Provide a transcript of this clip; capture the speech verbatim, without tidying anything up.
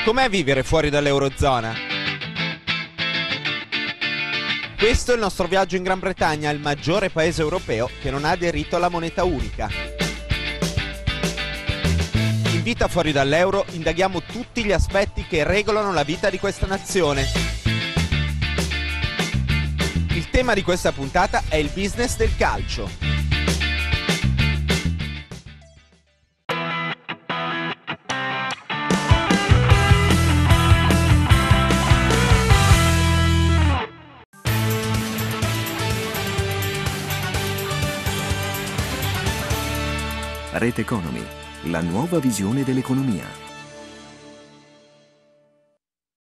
Com'è vivere fuori dall'Eurozona? Questo è il nostro viaggio in Gran Bretagna, il maggiore paese europeo che non ha aderito alla moneta unica. In Vita fuori dall'euro indaghiamo tutti gli aspetti che regolano la vita di questa nazione. Il tema di questa puntata è il business del calcio. Rete Economy, la nuova visione dell'economia.